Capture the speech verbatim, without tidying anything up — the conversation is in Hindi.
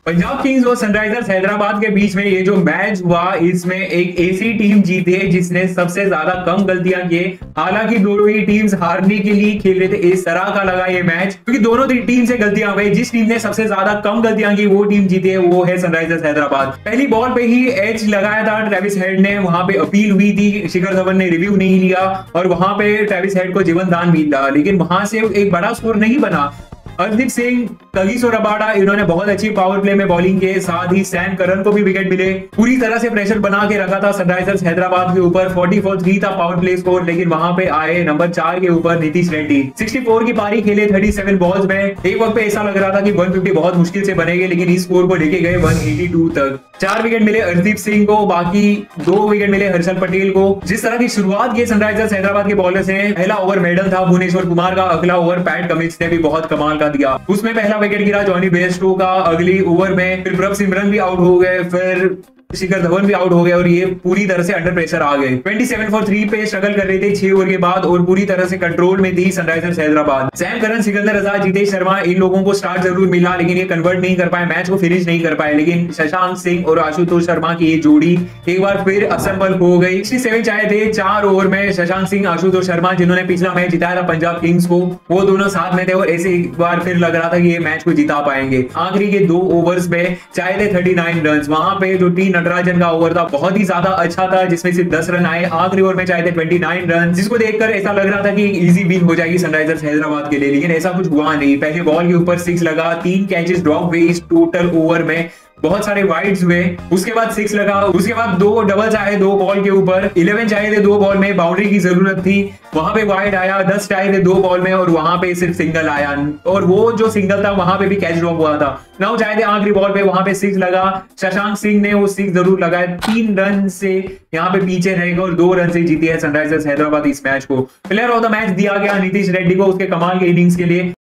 पंजाब किंग्स और सनराइजर्स हैदराबाद के बीच में ये जो मैच हुआ, इसमें एक ऐसी टीम जीती है जिसने सबसे ज्यादा कम गलतियां की। हालांकि दोनों ही टीम्स हारने के लिए खेल रहे थे, इस तरह का लगा ये मैच क्योंकि दोनों टीम से गलतियां हुई। जिस टीम ने सबसे ज्यादा कम गलतियां की वो टीम जीती है, वो है सनराइजर्स हैदराबाद। पहली बॉल पे ही एज लगाया था ट्रेविस हेड ने, वहां पे अपील हुई थी, शिखर धवन ने रिव्यू नहीं लिया और वहां पे ट्रेविस हेड को जीवन दान मिला, लेकिन वहां से एक बड़ा स्कोर नहीं बना। हरदीप सिंह, कगिसो रबाडा, इन्होंने बहुत अच्छी पावर प्ले में बॉलिंग के साथ ही सैम करन को भी विकेट मिले। पूरी तरह से प्रेशर बना के रखा था सनराइजर्स हैदराबाद के ऊपर। चौवालीस था पावर प्ले स्कोर, लेकिन वहां पे आए नंबर चार के ऊपर नीतीश रेड्डी। चौंसठ की पारी खेले सैंतीस बॉल्स में। एक वक्त पे ऐसा लग रहा था कि एक सौ पचास बहुत मुश्किल से बनेंगे, लेकिन इस स्कोर को लेके गए एक सौ बयासी तक। चार विकेट मिले हरदीप सिंह को, बाकी दो विकेट मिले हर्षल पटेल को। जिस तरह की शुरुआत की सनराइजर्स हैदराबाद के बॉलर्स ने, पहला ओवर मेडल था भुवनेश्वर कुमार का, अगला ओवर पैट कमिंस ने भी बहुत कमाल का दिया। उसमें पहला विकेट गिरा जॉनी बेयरस्टो का अगली ओवर में, फिर प्रभ सिमरन भी आउट हो गए, फिर शिखर धवन भी आउट हो गए और ये पूरी तरह से अंडर प्रेशर आ गए। सत्ताईस फॉर थ्री पे स्ट्रगल कर रहे थे छह ओवर के बाद और पूरी तरह से कंट्रोल में थी Sunrisers Hyderabad. Sam Curran, Sikandar Raza, Jitesh Sharma, इन लोगों को स्टार्ट जरूर मिला, लेकिन ये कन्वर्ट नहीं कर पाए, मैच को फिनिश नहीं कर पाए। लेकिन शशांक सिंह और आशुतोष शर्मा की ये जोड़ी एक बार फिर असंबल हो गई। सड़सठ चाहे थे चार ओवर में शशांक सिंह, आशुतोष शर्मा, जिन्होंने पिछला मैच जिताया था पंजाब किंग्स को, वो दोनों साथ में थे और ऐसे एक बार फिर लग रहा था कि ये मैच को जिता पाएंगे। आखिरी के दो ओवर्स में चाहे थे उनतालीस रन, वहां पे जो टी नटराजन का ओवर था बहुत ही ज्यादा अच्छा था, जिसमें सिर्फ दस रन आए। आखिरी ओवर में चाहे थे उनतीस रन, जिसको देखकर ऐसा लग रहा था कि इजी विन हो जाएगी सनराइजर्स हैदराबाद के लिए, लेकिन ऐसा कुछ हुआ नहीं। पहले बॉल के ऊपर सिक्स लगा, तीन कैचेस ड्रॉप हुए इस टोटल ओवर में, बहुत सारे वाइड्स हुए, उसके बाद सिक्स लगा, उसके बाद दो डबल्स आए दो बॉल के ऊपर, ग्यारह चाहिए थे दो बॉल में, बाउंड्री की जरूरत थी, वहां पे वाइड आया, दस चाहिए थे दो बॉल में और वहां पे सिर्फ सिंगल आया और वो जो सिंगल था वहां पे भी कैच ड्रॉप हुआ था। नौ चाहिए थे आखिरी बॉल पे, वहां पे सिक्स लगा, शशांक सिंह ने वो सिक्स जरूर लगाया, तीन रन से यहाँ पे पीछे रहेगा और दो रन से जीती है सनराइजर्स हैदराबाद इस मैच को। प्लेयर ऑफ द मैच दिया गया नीतीश रेड्डी को उसके कमाल के इनिंग्स के लिए।